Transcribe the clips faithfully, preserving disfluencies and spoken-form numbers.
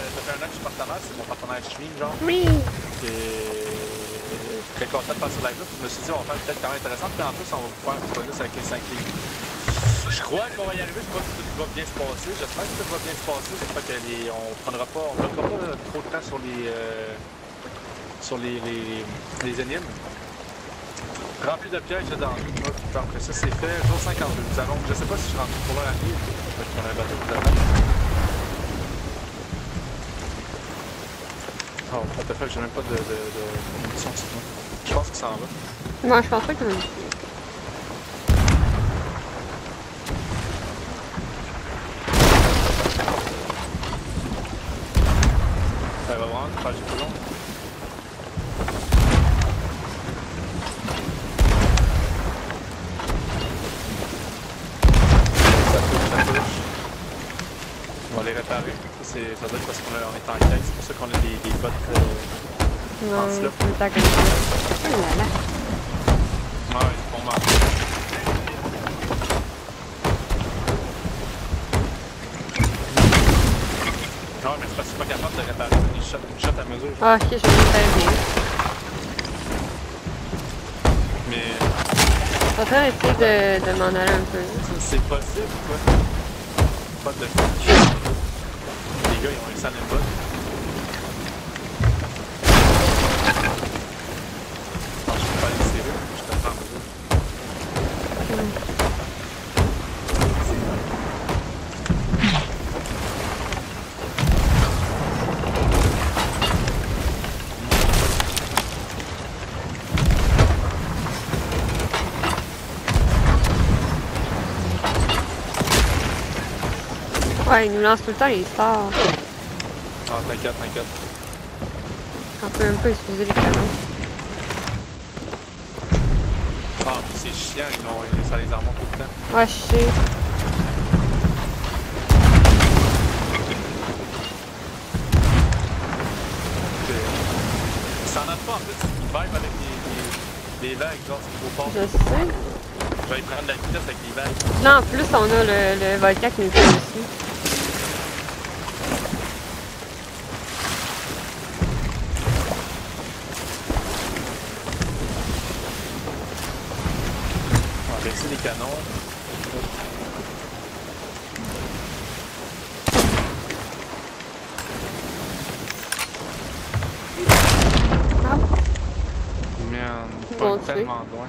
ça fait un an que je suis partenaire, c'est mon partenaire stream, genre. Oui! Et très content de faire ce live-là. Je me suis dit, on va faire peut-être quand même intéressant. Puis en plus, on va pouvoir faire un petit bonus avec les cinq livres. Je crois qu'on va y arriver, je crois que tout va bien se passer. J'espère que tout va bien se passer. J'espère qu'on ne prendra pas, on perdra pas trop de temps sur les, euh, sur les, les, les énigmes. Rempli de pièges dedans. Après ça, c'est fait. Jour cinquante-deux. Nous allons, je sais pas si je rentre pour la rive. Je vais prendre un bateau tout à l'heure. Oh, what the fuck, j'ai même pas de, de, de, de munitions, sinon. Je pense que ça en va. Moi, je pense pas que j'en ai. Ça va vraiment faire du plus long. Ça touche, ça touche. On va les réparer. Ça, ça doit être parce qu'on est en quête. C'est pour ça qu'on a des, des bottes euh, en slip. Ouais, c'est comme ça. Oh là là. Ouais, c'est bon marché. Non, mais c'est parce que je suis pas capable de réparer une shot, une shot à mesure. Ah, ok, je vais le faire bien. Mais. Je vais faire essayer de, de m'en aller un peu. C'est possible, quoi. Pas de flic. Les gars, ils ont un sale bot. Non, je peux pas aller serrer, je te prends mesure. Ouais, il nous lance tout le temps les stars. Ah, t'inquiète, t'inquiète. On peut même pas utiliser les canons. Ah, c'est chiant, ils ont, ça les remonte tout le temps. Ouais, je sais. Ça n'en a pas en fait, ils vibe avec les, les, les vagues, genre c'est trop fort. Je sais. Je vais prendre la vitesse avec les vagues. Là, en plus, on a le, le volcan qui nous fait aussi. On va baisser les canons. Ah. Merde, Bon, pas tellement loin.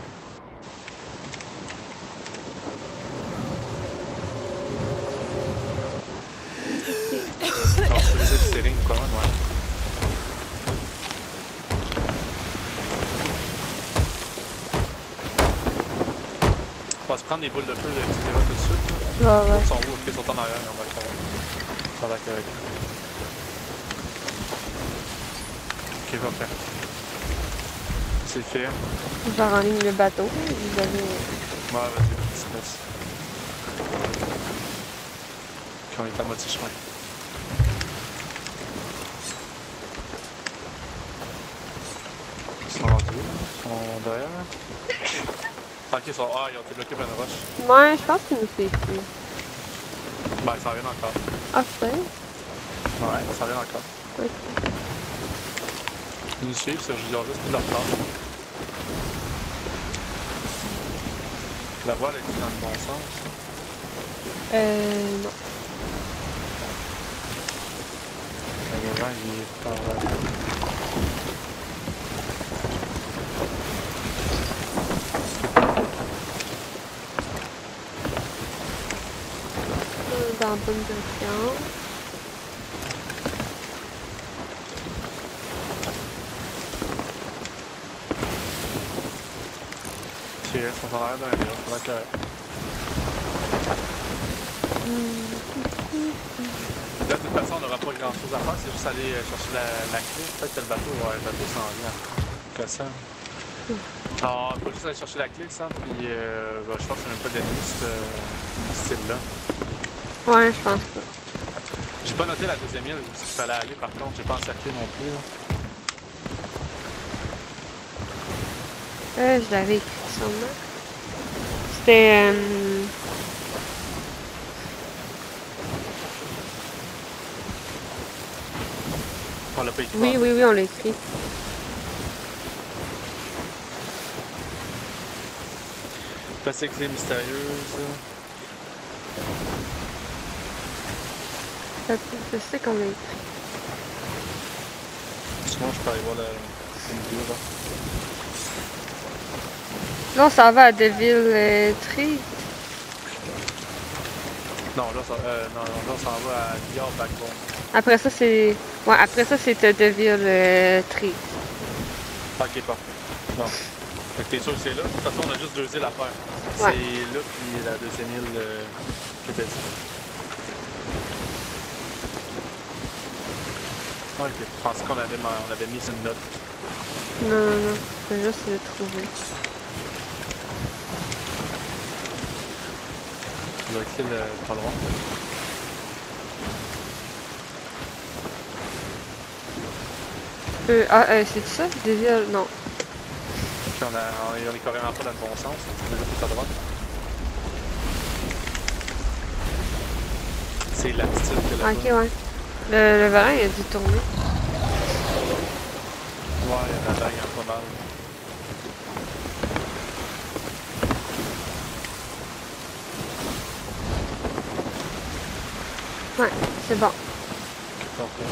Non, c'est le steering quand même, ouais. On va se prendre des boules de feu, et cetera tout de suite. Ouais, ouais. Ils sont où? Ils sont en arrière, on va le faire. Ça va être correct. Ok, va faire. C'est fait. Je vais renligne le bateau. Vous avez... Ouais, vas-y, petit laisse. Ok, on est à moitié chemin. Ils sont rendus où? Ils sont derrière? Ok, ils sont... Ah, ils ont été bloqués par une roche. Ouais, je pense qu'il nous fait ici. Ben, ils s'en viennent encore. Ah, c'est? Ouais, ils s'en viennent encore. Ok. Ils nous suivent, c'est juste pris leur temps. La voile est dans le bon sens. Euh, non. Le vent, il est par là. Dans la bonne direction. Ok, ils sont en arrière d'un mur, ça va être correct. Là, de toute façon, on n'aura pas grand chose à faire, c'est juste aller chercher la, la clé. Peut-être que le bateau, ouais, le bateau s'en vient. Que ça. Alors, on va juste aller chercher la clé, ça, puis euh, bah, je pense qu'il n'y a même pas d'ennemis, ce style-là. Ouais, je pense pas. J'ai pas noté la deuxième île où il fallait aller, par contre, j'ai pas encerclé non plus. Là. Euh, je l'avais écrit sûrement. C'était... Euh... On l'a pas écrit. Oui, oui, oui, on l'a écrit. Plastique clé mystérieuse. Je sais qu'on l'a écrit. Sinon, je peux aller voir la vidéo là. Là, on s'en va à Devil euh, Tree. Non, là, ça, euh, non, non, là, on s'en va à Liard Backbone. Après ça, c'est... Ouais, après ça, c'est euh, Devil euh, Tree. Ok, parfait. Non. Fait que t'es sûr que c'est là? De toute façon, on a juste deux îles à faire. Ouais. C'est là, puis la deuxième île euh, que t'as dit. Ok, je pensais qu'on avait, on avait mis une note. Non, non, non. C'est juste le trouver. On va écrire le pas loin. Euh, ah, euh, c'est ça? Devil... Non. Puis on, a, on, est, on est carrément pas dans le bon sens. On est plus à droite. C'est l'attitude que la Ok, ouais. Le, le varin, il a dû tourner. Ouais, la dague un peu mal. Ouais, c'est bon. Parfait.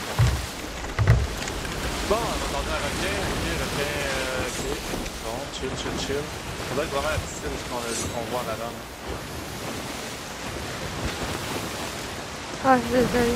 Bon, on a entendu un requin, ok, requin, euh, ok. Bon, chill, chill, chill. On doit être vraiment à la petite île qu'on qu'on voit en avant. Ah, désolé.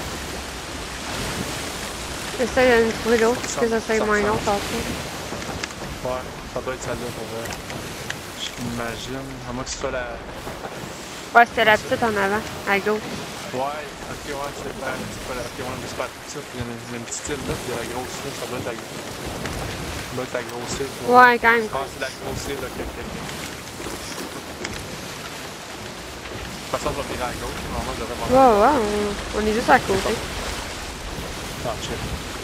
J'essaye de trouver l'autre, parce que ça serait moins long tantôt. Ouais, ça doit être celle-là pour vrai. J'imagine. À moins que ce soit la. Ouais, c'était la petite en avant, à gauche. Ouais, ok, ouais, c'est pas, c'est pas la. Ok, ouais, mais c'est pas la petite. Il y a une, il y a une petite île là, puis il y a la grosse île. Ça doit être la. Ça doit être la grosse île. Pour Ouais, quand même. Ah, c'est la grosse île, ok, ok. De toute façon, je vais virer à gauche. Normalement, je devrais m'en Ouais, ouais, on, on est juste à côté. Ah, chill.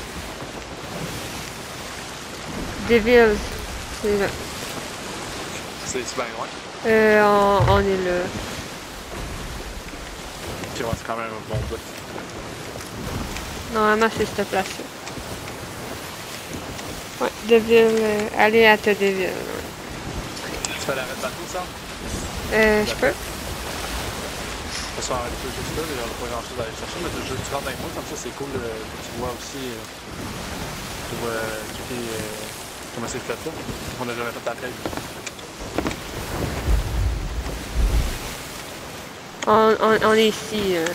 Devil, c'est là. C'est bien loin. Euh, on, on est là. Ok, ouais, c'est quand même un bon bout. Normalement, c'est cette place-là. Ouais, Devil, euh, allez à te Devil. Ouais. Tu fais l'arrêt de bateau, ça? Euh, je peux? De toute façon, arrête juste là, il n'y aura pas grand chose à aller chercher, mais tu, tu rentres avec moi, comme ça c'est cool, euh, que tu vois aussi, euh, tu vois euh, checker, euh, comment c'est fait là. On n'a jamais fait ta tête. On, on, on est ici. Euh.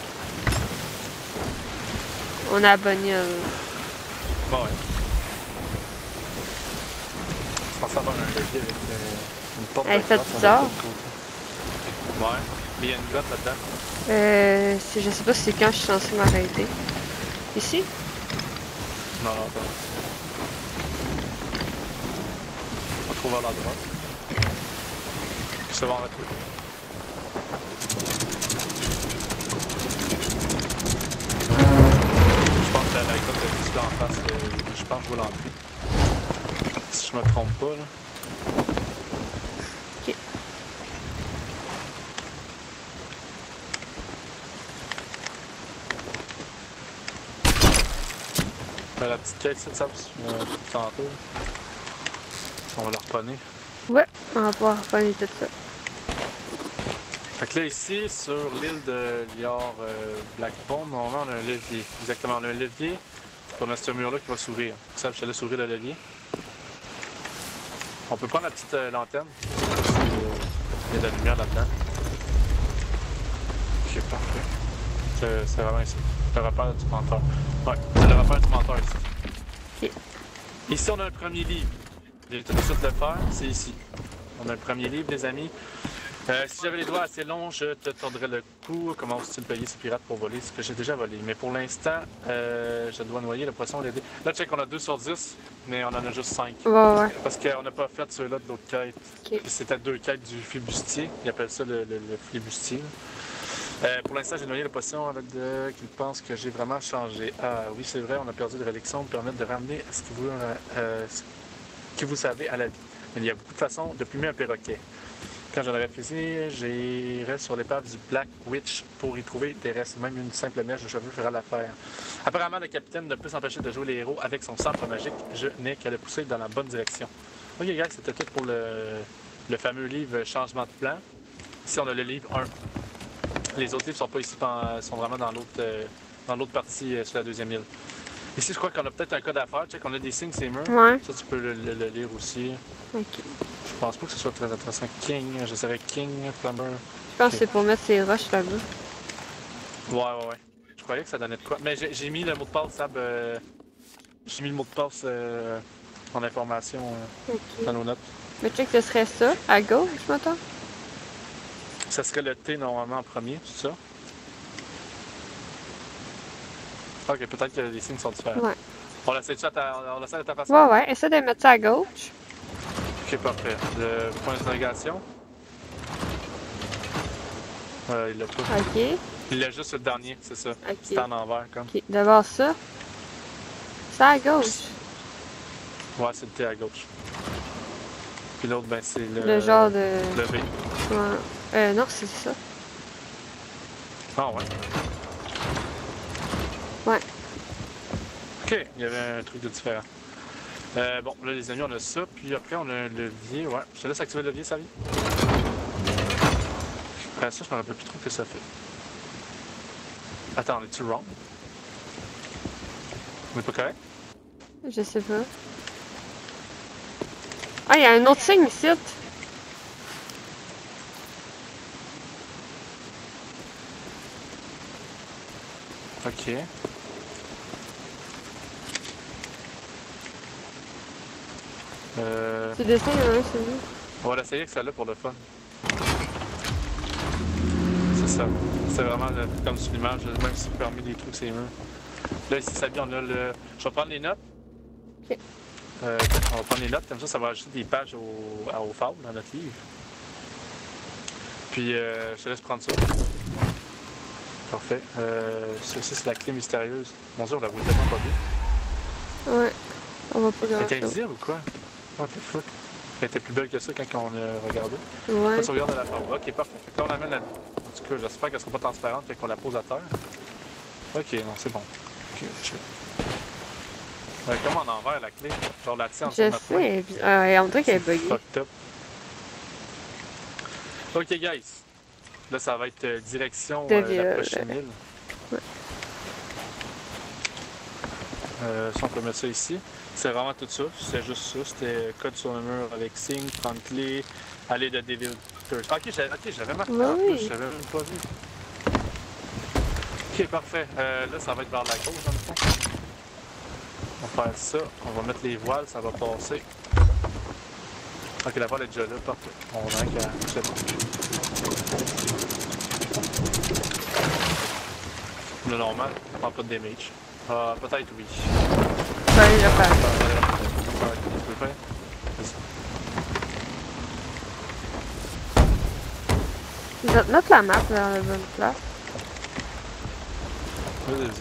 On est à Bonniel. Bon, ouais. Je pense avoir un levier avec euh, une porte Elle de fait grotte, on bizarre. va de l'autre côté. Ouais, mais il y a une grotte là-dedans. Euh, c'est- je sais pas si c'est quand je suis censée m'arrêter. Ici? Non, non, pas. On trouve à la droite. Puis ça va en retrouver. Je pense que la, la grotte est juste là en face. Euh, je pense que je vois l'entrée. Si je me trompe pas, là. Ok. Ben, la petite quête, c'est ça, euh, tantôt. On va la reponner. Ouais, on va pouvoir reprendre tout ça. Fait que là, ici, sur l'île de Liard euh, Blackbone, normalement, on a un levier. Exactement, on a un levier. Puis on a ce mur-là qui va s'ouvrir. Ça, je te laisse ouvrir le levier. On peut prendre la petite euh, lanterne. Il y a de la lumière là-dedans. Ok, parfait. C'est c'est vraiment ici. Le repère du menteur. Ouais, c'est le repère du menteur ici. Ok. Ici, on a un premier livre. J'ai tout de suite le faire, c'est ici. On a un premier livre, les amis. Euh, si j'avais les doigts assez longs, je te tordrais le cou. Comment tu le payer ces pirates pour voler? Ce que j'ai déjà volé. Mais pour l'instant, euh, je dois noyer le poisson et l'aider. Là, check, on a deux sur dix, mais on en a juste cinq. Ouais, ouais. Parce qu'on n'a pas fait ceux-là de l'autre quête. Ok. C'était deux quêtes du flibustier. Ils appellent ça le, le, le flibustier. Euh, pour l'instant, j'ai noyé le poisson avec de qu'il pense que j'ai vraiment changé. Ah oui, c'est vrai, on a perdu de l'élection pour permettre de ramener ce que vous, euh, ce que vous savez à la vie. Mais il y a beaucoup de façons de plumer un perroquet. Quand j'en aurais fusé, j'irai sur l'épave du Black Witch pour y trouver des restes. Même une simple mèche de cheveux fera l'affaire. Apparemment, le capitaine ne peut s'empêcher de jouer les héros avec son sabre magique. Je n'ai qu'à le pousser dans la bonne direction. Ok, gars, c'était tout pour le, le fameux livre Changement de plan. Ici, on a le livre un. Les autres livres sont pas ici, sont vraiment dans l'autre euh, dans l'autre partie euh, sur la deuxième île. Ici, je crois qu'on a peut-être un code à faire. Check, on a des signes, c'est murs. Ouais. Ça, tu peux le, le, le lire aussi. Ok. Je pense pas que ce soit très intéressant. King, je dirais King, Plumber. Je pense que c'est pour mettre ses roches là-bas. Ouais, ouais, ouais. Je croyais que ça donnait de quoi. Mais j'ai mis le mot de passe, Sab. Euh... J'ai mis le mot de passe euh, en information euh, Ok. dans nos notes. Mais check, ce serait ça, à gauche, m'entends? Ça serait le T normalement en premier, c'est ça? Ok, peut-être que les signes sont différents. Ouais. On l'essaie de ta, on l'essaie de ta façon? Ouais, ouais. Essaie de mettre ça à gauche. Ok, parfait. Le point d'interrogation. Euh, il l'a pas. Ok. Il l'a juste le dernier, c'est ça. Ok. C'est en envers, comme. Ok. D'abord ça. Ça à gauche. Ouais, c'est le T à gauche. Puis l'autre, ben, c'est le. Le genre de. Le V. Ouais. Euh, non, c'est ça. Ah, ouais. Ouais. Ok, il y avait un truc de différent. Euh, bon, là, les amis, on a ça. Puis après, on a un levier. Ouais. Je te laisse activer le levier, Savi. Après ça, je me rappelle plus trop ce que ça fait. Attends, es-tu wrong? On est pas correct? Je sais pas. Ah, il y a un autre signe ici. Ok. Euh... Tu dessines un, c'est lui. On va l'essayer avec celle-là pour le fun. C'est ça. C'est vraiment le, comme sur l'image, même si parmi les trucs, c'est mieux. Là, ici, ça on a le. Je vais prendre les notes. Ok. Euh, on va prendre les notes, comme ça, ça va ajouter des pages au, au fable dans notre livre. Puis, euh, je te laisse prendre ça. Parfait. Euh, ceci, c'est la clé mystérieuse. Mon Dieu, on la voit tellement pas bien. Ouais. On va pas Elle était grand-chose. invisible ou quoi? Oh, t'es fou. Elle était plus belle que ça quand on l'a regardée. Ouais. Là, tu regardes la forme. Ok, parfait. Fait que là, on l'amène à... En tout cas, j'espère qu'elle sera pas transparente, fait qu'on la pose à terre. Ok, non, c'est bon. Ok, chill. Euh, comment en envers la clé? Genre la tienne en dessous de Je notre poing. sais. Euh, on dirait qu'elle est buggée. Fucked up. Ok, guys. Là, ça va être euh, direction euh, Deville, la prochaine ouais. île. Euh, si on peut mettre ça ici. C'est vraiment tout ça. C'était juste ça. C'était code sur le mur avec signe, prendre clé, aller de Devil Thirst. Ok, j'avais okay, marqué Ouais, en oui. plus, je l'avais même pas vu. Ok, parfait. Euh, là, ça va être vers la gauche, dans le fond. On va faire ça. On va mettre les voiles, ça va passer. Ok, la voile est déjà là, parfait. On a qu'à. C'est bon. Le normal, on prend pas de damage. Ah, peut-être oui. Je vais aller le faire. Ouais, tu peux le faire? Vas-y. Je vais te mettre la map dans la bonne place. Vas-y, vas-y.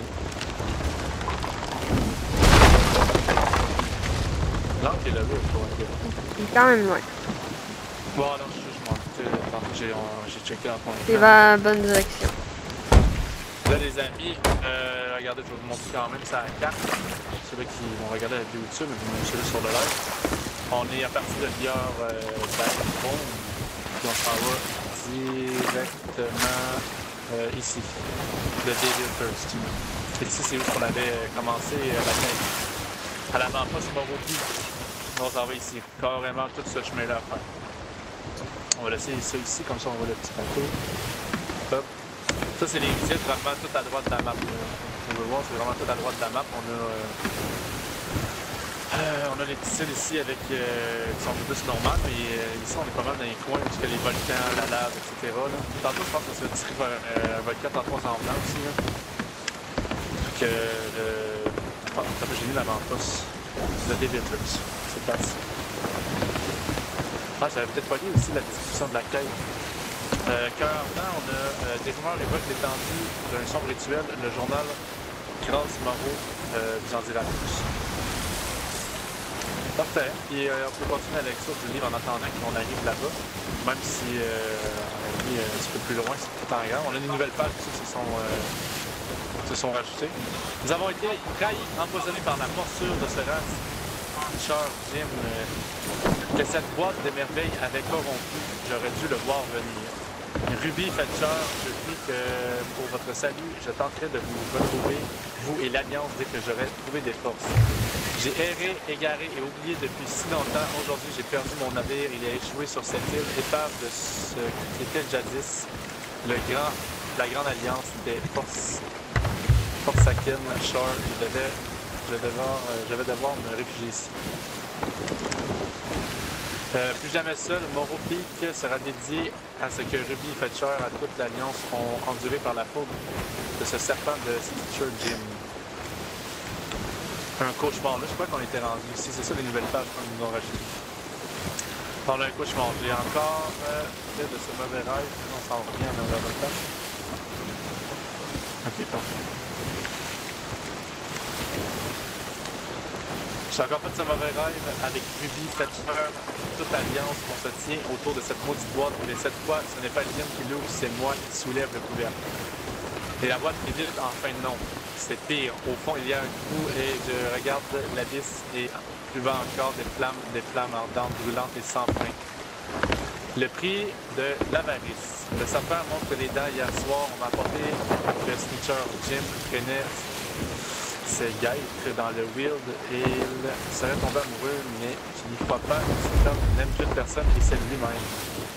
Là, ok, là, là, je vois que. Il est quand même loin. Bon, non, je, je m'en doutais. Attends, j'ai, on- j'ai checké dans ton C'est écran. vers la bonne direction. Là, les amis, euh, regardez, je vais vous montrer quand même sa carte. Ceux-là qui vont regarder la vidéo dessus, mais vous me suivez sur le live. On est à partir de Biard euh, Backbone. Puis on s'en va directement euh, ici. Le Devil First. Et ici, c'est où qu'on avait euh, commencé euh, la fin. À la Mampas Moropi. On s'en va ici. Carrément tout ce chemin-là à faire. On va laisser ça ici, comme ça on voit le petit bateau. Hop. Ça, c'est les visites vraiment tout à droite de la map. On veut voir, c'est vraiment tout à droite de la map. On a, euh, euh, on a les petits îles ici avec, euh, qui sont un peu plus normales, mais euh, ici, on est pas mal dans les coins où il y a les volcans, la lave, et cetera. Là. Tantôt, je pense que ça va tirer vers euh, un volcan en trois en blanc aussi. Là. Donc, euh, le... oh, j'ai mis la Mampas. Le Devil Thirst. C'est parti. Ah, j'avais peut-être pas lu aussi la description de la quête. Euh, cœur blanc, on a euh, des rumeurs évoquent l'étendue d'un sombre rituel, le journal Grâce Moreau euh, vous en dira plus. Parfait. Et euh, on peut continuer à lecture du livre en attendant qu'on arrive là-bas. Même si euh, on est un petit peu plus loin, c'est tout en grand. On a une nouvelle page aussi qui se sont, euh, se sont rajoutées. Nous avons été trahis, empoisonnés par la morsure de ce race. Richard, Jim, euh, que cette boîte de merveilles avait corrompu. J'aurais dû le voir venir. Ruby, Fletcher, je prie que pour votre salut, je tenterai de vous retrouver, vous et l'Alliance, dès que j'aurai trouvé des forces. J'ai erré, égaré et oublié depuis si longtemps. Aujourd'hui, j'ai perdu mon navire. Il a échoué sur cette île, épave de ce qui était jadis le grand, la grande alliance des forces. Forsaken Shore. Je devais, je, devais, euh, je vais devoir me réfugier ici. Euh, plus jamais seul, Morrow Peak sera dédié à ce que Ruby et Fletcher, à toute l'Alliance, ont enduré par la faute de ce serpent de Stitcher Jim. Un cauchemar. Là, je crois qu'on était rendu ici. C'est ça les nouvelles pages qu'on nous a rajoutées. On a un cauchemar. J'ai encore euh, fait de ce mauvais rêve. On s'en revient dans la bonne page. Ok, parfait. J'ai encore fait de ce mauvais rêve avec Ruby, Fletcher, toute l'Alliance. On se tient autour de cette maudite boîte. Mais cette fois, ce n'est pas Jim qui l'ouvre, c'est moi qui soulève le couvercle. Et la boîte est vide en fin de nom. C'est pire. Au fond, il y a un trou et je regarde l'abysse et plus bas encore des flammes, des flammes ardentes, brûlantes et sans fin. Le prix de l'avarice. Le sapin montre les dents hier soir. On m'a apporté le snitcher Jim traînait ses guêtres dans le Wild et il serait tombé amoureux, mais je n'y crois pas. Cet homme n'aime qu'une personne et c'est lui-même.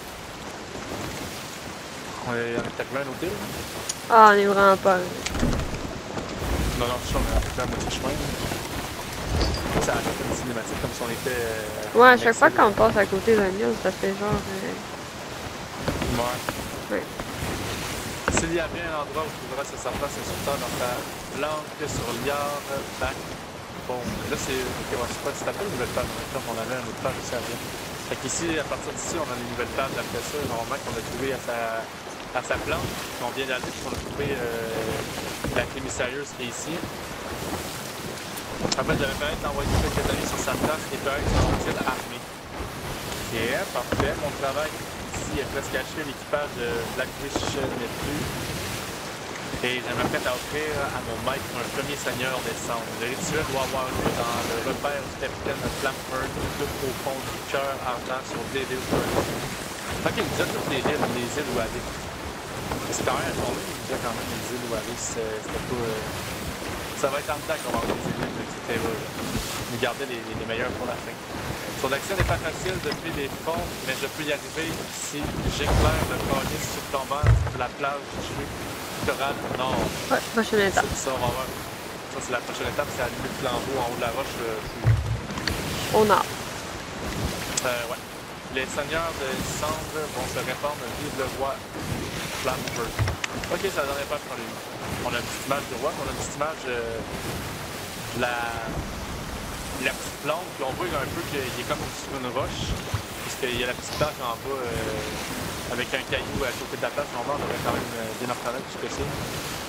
On est arrivé à un hôtel? Ah, on est vraiment pas. Non, non, je suis à la moitié chemin. Ça a fait une cinématique comme si on était. Euh, ouais, à chaque fois qu'on passe à côté d'un lion, ça fait genre. Euh... Ouais. Ouais. S'il y a bien un endroit où tu trouveras ce serpent insultant dans ta planque sur Liard, back. Bon, là c'est. Ok, ouais, c'est pas. Tu t'appelles une nouvelle page, comme on avait un autre page aussi à rien. Fait qu'ici, à partir d'ici, on a une nouvelle page après ça, normalement qu'on a trouvé à sa. à sa planque, qu'on vient d'aller, puis qu'on a trouvé euh, la clé mystérieuse qui est ici. En fait, j'avais peut-être envoyé quelques amis sur sa place et peut-être sur une île armée. Ok, parfait. Mon travail ici est presque achevé. L'équipage de Blackfish n'est plus. Et je m'apprête à offrir à mon maître un premier seigneur des cendres. Le rituel doit avoir lieu dans le repère du capitaine Flamford, tout au fond du cœur ardent sur David Burton. Fait qu'il nous a toutes les îles, les îles où aller. C'est quand même un tournée, il disait quand même les îles où aller, c'était pas. Euh... Ça va être en dedans qu'on va avoir des îles, et cetera. Nous garder les, les, les meilleurs pour la fin. Son accès n'est pas facile depuis les fonds, mais je peux y arriver si j'éclaire le calice surplombant de la plage du littoral nord. Ouais, prochaine étape. Ça, on va voir. Ça, c'est la prochaine étape, c'est allumer le flambeau en haut de la roche. Euh, Au nord. Euh, ouais. Les seigneurs de cendres vont se répandre, vive le roi Flamford. Ok, c'est la dernière page qu'on a eue. On a une petite image du roi, on a une petite image euh, de la, la petite plante, puis on voit un peu qu'il est comme sur une roche, puisqu'il y a la petite plage en bas euh, avec un caillou à côté de la plage. Normalement, on devrait quand même euh, bien en reconnaître tout ce que c'est.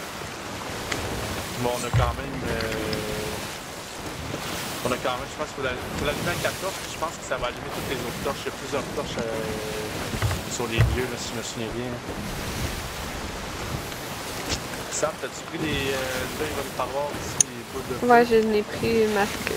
Bon, on a quand même. Euh, On a quand même, je pense qu'il faut l'allumer à quatre torches, je pense que ça va allumer toutes les autres torches. Il y a plusieurs torches euh, sur les lieux, là, si je me souviens bien. Sam, t'as-tu pris les. Euh, là, il va nous falloir ici les boules de feu. Ouais, je n'ai pris masque.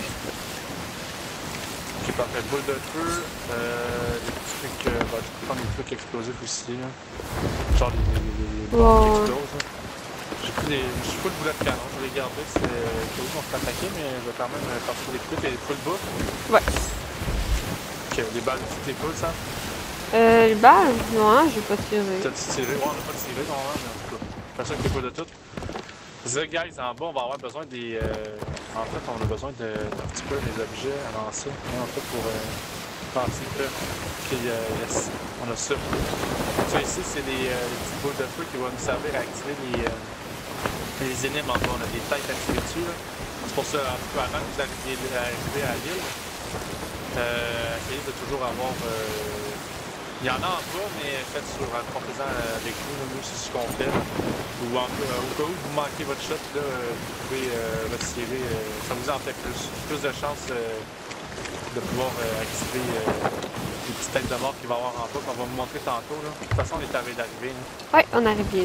Ok, parfait. Boules de feu, euh, des petits trucs. Euh, bah, je peux prendre des trucs explosifs aussi, là. Genre les, les, les, les bombes qui explosent, là. J'ai pris des. Je suis full boulet de canon, je vais les garder, c'est quelque chose qu'on se fait attaquer, mais je vais quand même partir des coups et full bouffe. Ouais. Ok, les balles aussi, t'es full, ça? Euh, les balles? Non, j'ai pas tiré. T'as-tu tiré? Ouais, on n'a pas tiré, normalement, mais en tout cas. C'est pas ça que t'es pas de tout. The guys, en bas, on va avoir besoin des. Euh... En fait, on a besoin de un petit peu des objets à lancer. En fait, pour euh, passer le feu. Ok, euh, yes. On a ça. Ça ici, c'est les, euh, les petites boules de feu qui vont nous servir à activer les. Euh... Les énigmes en bas, on a des têtes activées dessus. C'est pour ça, avant que vous arriviez à l'île, euh, essayez de toujours avoir. Euh... Il y en a en bas, mais faites sur en faisant avec nous, nous c'est ce qu'on fait. Ou en, euh, au cas où vous manquez votre shot, là, vous pouvez euh, retirer, euh, ça vous en fait plus. Plus de chance euh, de pouvoir euh, activer euh, les petites têtes de mort qu'il va y avoir en bas, qu'on va vous montrer tantôt. Là. De toute façon, on est arrivé d'arriver. Ouais, on arrive bien.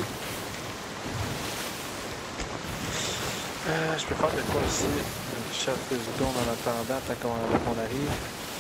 Euh, je peux faire de quoi aussi? Une chasse de secondes en attendant, tant qu'on qu'on arrive.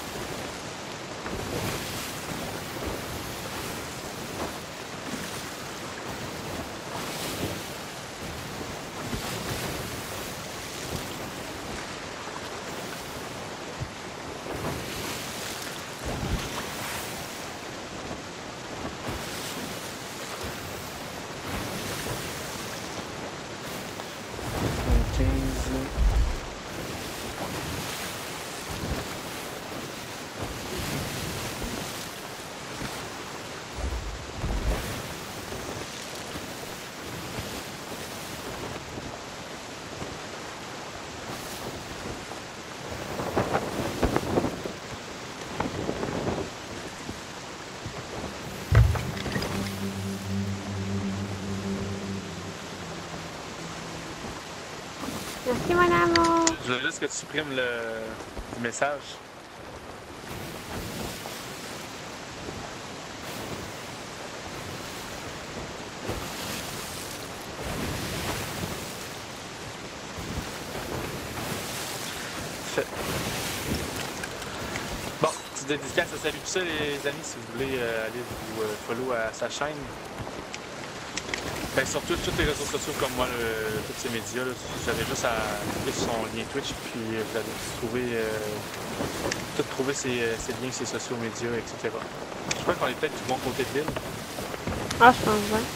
Merci, mon amour. Je veux juste que tu supprimes le, le message. Fait. Bon, petite dédicace à Salut tout ça, les amis, si vous voulez euh, aller vous euh, follow à sa chaîne. Ben, sur tous les réseaux sociaux comme moi, le, tous ces médias, là, vous avez juste à cliquer sur son lien Twitch, puis vous allez trouver, euh, tout trouver ses, ses liens, ses sociaux médias, et cetera. Je crois qu'on est peut-être du bon côté de l'île. Ah, je pense bien.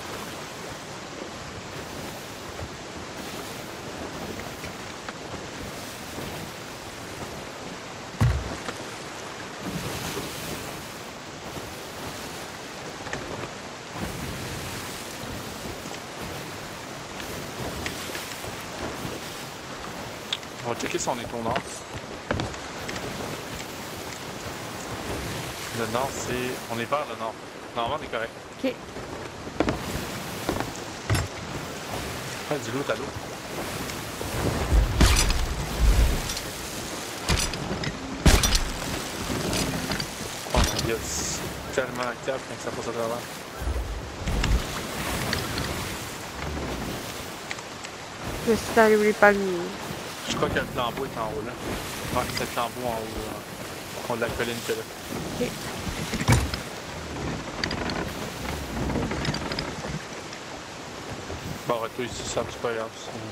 On va checker si on est au nord. Le nord, c'est... On est vers le nord. Normalement, on est correct. Ok. Ah, du loot à l'eau. Oh my god, c'est tellement actif quand ça passe à travers. Je suis allé les palmiers. Je crois que le flambeau est en haut là. Ouais, c'est le flambeau en haut, là. Au fond de la colline que là. Ok. Bon, retour ici, ça c'est pas grave.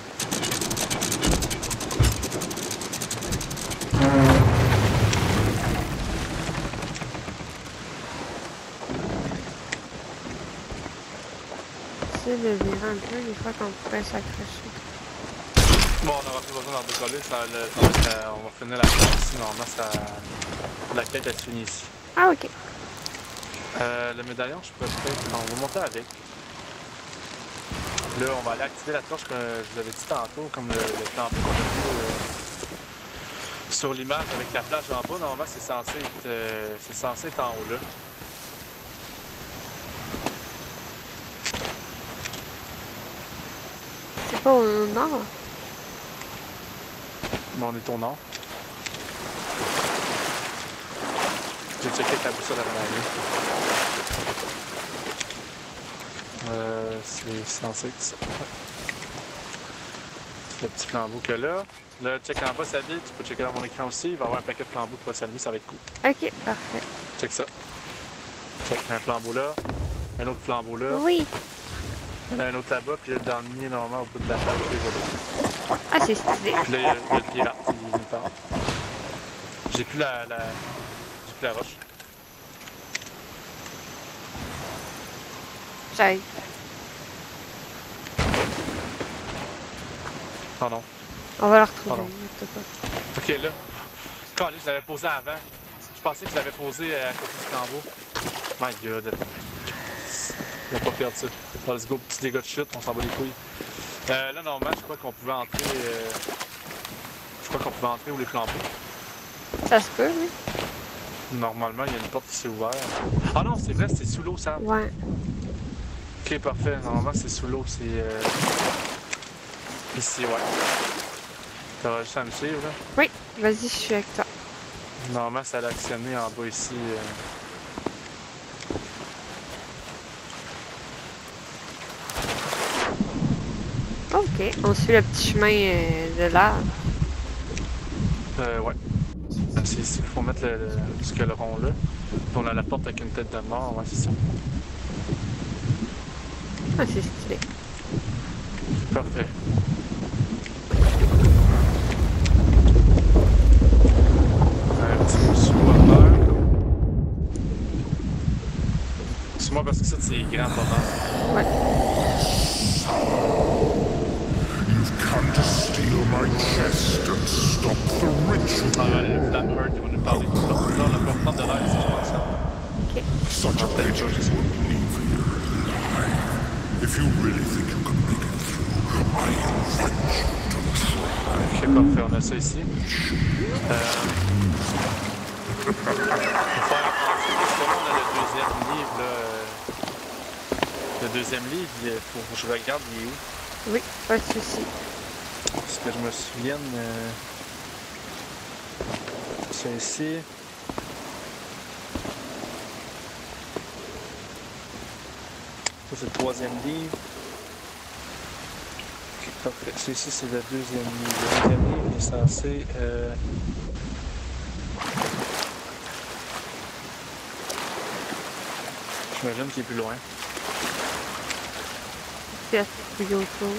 C'est de virer un peu des fois qu'on pourrait s'accrocher. Bon, on n'aura plus besoin d'en décoller, ça, le, ça, on va finir la quête ici, normalement ça, la quête est finie ici. Ah, ok. Euh, le médaillon, je pourrais peut-être, on va monter avec. Là, on va aller activer la torche que je vous avais dit tantôt, comme le, le flambeau qu'on a vu euh, sur l'image avec la plage en bas. Normalement, c'est censé être, euh, c'est censé être en haut là. C'est pas au nord? Mais on est au nord. J'ai checké avec la boussole avant d'aller. Euh, c'est censé être ça. Le petit flambeau que là. Là, check en bas, ça dit, tu peux checker dans mon écran aussi. Il va y avoir un paquet de flambeaux qui va s'allumer, ça va être cool. Ok, parfait. Check ça. Check un flambeau là, un autre flambeau là. Oui. Il y en a un autre là-bas, puis le dernier, normalement, au bout de la table, je les vois. Ah, c'est stylé. Puis là, il y a, il y a le pirate, il nous parle. J'ai plus la, la... J'ai plus la roche. J'aille. Pardon. On va la retrouver. Pardon. Ok, là. Quand je l'avais posé avant, je pensais que je l'avais posé à côté du flambeau. My god. On va pas perdre ça. Bon, let's go, petit dégât de chute, on s'en bat les couilles. Euh, là, normalement, je crois qu'on pouvait entrer. Euh... Je crois qu'on pouvait entrer où les flambeaux. Ça se peut, oui. Normalement, il y a une porte qui s'est ouverte. Ah non, c'est vrai, c'est sous l'eau, Sam. Ouais. Ok, parfait. Normalement, c'est sous l'eau, c'est. Euh... Ici, ouais. T'auras juste à me suivre, là. Oui, vas-y, je suis avec toi. Normalement, ça allait actionner en bas ici. Euh... Ok, on suit le petit chemin euh, de l'art. Euh, ouais. C'est ici qu'il faut mettre le, le, ce que le rond là. Puis on a la porte avec une tête de mort, ouais, c'est ça. Ah, c'est stylé. Parfait. Un petit peu sous bonheur. C'est moi parce que ça, c'est grand bonheur. Ouais. You've come to steal my chest and stop the ritual. Ah, ouais, le Blackbird qui va nous parler du temps. Là, on a pas le temps de l'air, si je pense. Ok. Such a pity would leave you alive. If you really think you can make it through, I invite you to try. Ok, parfait, on a ça ici. Euh... Il faut faire attention parce que là, on a le deuxième livre, là. euh, Le deuxième livre, il faut que je regarde, il est où? Oui, pas de souci. Parce que je me souvienne. Euh... C'est ici. Ça, c'est le troisième livre. Ok, parfait. C'est ici, c'est le deuxième livre. Le deuxième livre est censé. Euh... J'imagine qu'il est plus loin. C'est assez plus autour.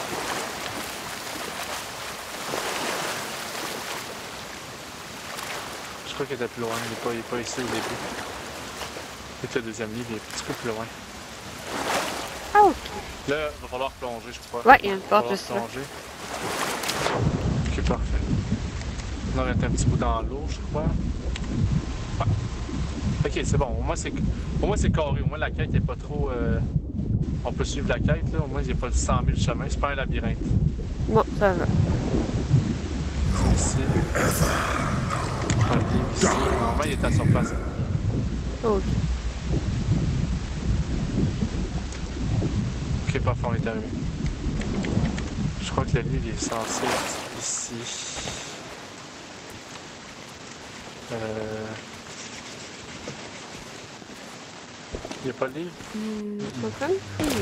Je crois qu'il était plus loin. Il n'est pas, il est pas ici au début. Et le deuxième livre il est un petit peu plus loin. Ah, ok. Là, il va falloir plonger, je crois. Ouais, il y a une porte Il va juste là. falloir plonger. Ok, parfait. On aurait été un petit bout dans l'eau, je crois. Ouais. Ok, c'est bon. Au moins, c'est au moins c'est carré. Au moins, la quête n'est pas trop. Euh... On peut suivre la quête, là. Au moins, il n'y a pas le cent mille chemins. C'est pas un labyrinthe. Bon, ça va. C'est ici. Un livre ici. Normalement, il est à surface. Ok. Ok, parfait, on est arrivé. Je crois que le livre il est censé être ici. Euh... Il n'y a pas de livre? Hmm, on peut me fouiller.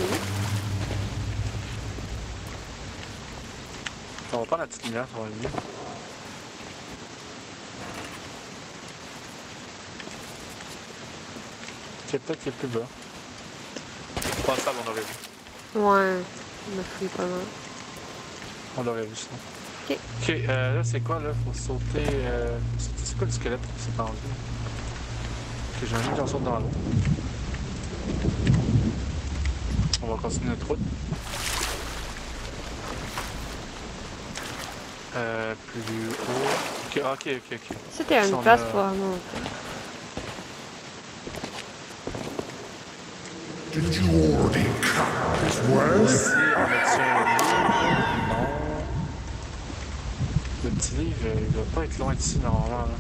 On va prendre la petite lumière, ça va aller mieux. Ok, peut-être qu'il est plus bas. Pensable, on aurait vu. Ouais, on me fouille pas mal. On l'aurait vu sinon. Ok. Ok, euh, là c'est quoi là? Faut sauter. Euh... C'est quoi le squelette qui s'est pendu? Ok, j'imagine qu'on saute dans l'eau. On va continuer notre route. Euh, plus haut. Ok, ok, ok, ok. C'était Si une on place a- pour remonter. Did you already come as well? Ici, on a-tu un livre? Non. Le petit livre, euh, il doit pas être loin d'ici normalement. Là.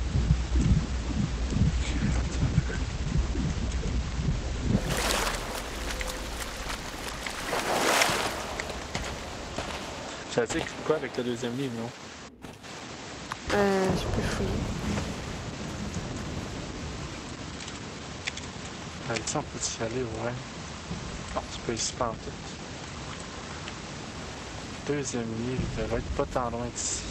J'ai dit quoi avec le deuxième livre, non? Euh, je peux fouiller. Ah, ici, on peut y aller, ouais. Non, c'est pas ici, pas en tout. Deuxième livre, il devrait être pas tant loin d'ici.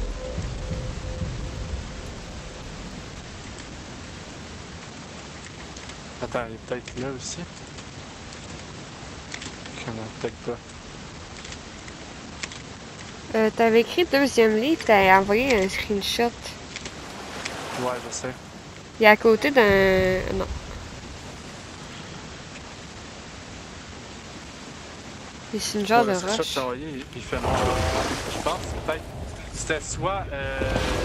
Attends, il est peut-être là aussi. Ok, non, peut-être pas. Euh, t'avais écrit deuxième livre, t'as envoyé un screenshot. Ouais, je sais. Il est à côté d'un... Non. C'est une genre Ouais, de le screenshot que roche. t'as envoyé, il, il fait noir. Je pense que peut-être. C'était soit. Euh...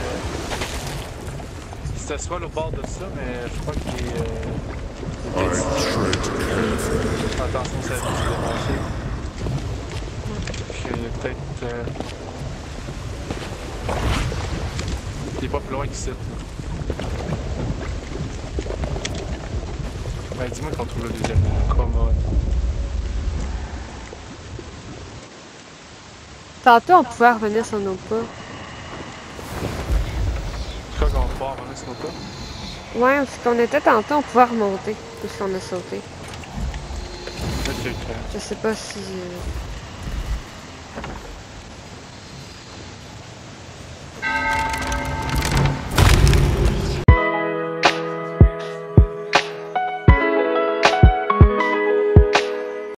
C'était soit le bord de ça, mais je crois qu'il est. Euh... I tread carefully. Attention, ça va se démonter. Ok, il est peut-être. Euh... Il est pas plus loin qu'ici. Ben, dis-moi qu'on trouve le deuxième. Commode. Tantôt, on pouvait revenir sur nos pas. Je crois qu'on pouvoir revenir sur nos pas. Ouais, parce qu'on était tantôt, on pouvait remonter, puisqu'on a sauté. Ok, ok. Je sais pas si... euh,